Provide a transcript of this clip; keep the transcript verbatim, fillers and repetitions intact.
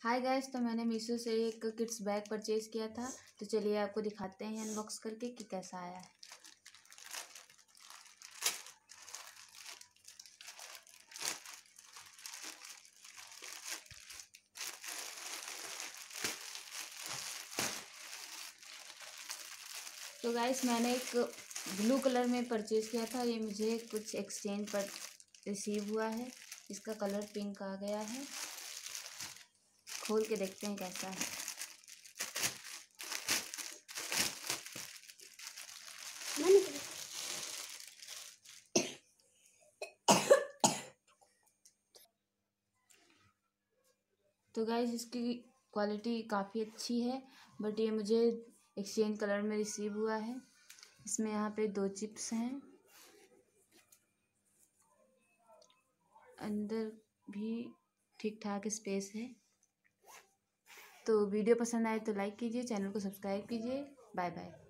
Hi guys, तो मैंने मीशो से एक किड्स बैग परचेज़ किया था। तो चलिए आपको दिखाते हैं अनबॉक्स करके कि कैसा आया है। तो गाइस, मैंने एक ब्लू कलर में परचेज़ किया था। ये मुझे कुछ एक्सचेंज पर रिसीव हुआ है। इसका कलर पिंक आ गया है। खोल के देखते हैं कैसा है। तो गाइस, इसकी क्वालिटी काफ़ी अच्छी है, बट ये मुझे एक्सचेंज कलर में रिसीव हुआ है। इसमें यहाँ पे दो चिप्स हैं, अंदर भी ठीक ठाक स्पेस है। तो वीडियो पसंद आए तो लाइक कीजिए, चैनल को सब्सक्राइब कीजिए। Bye bye.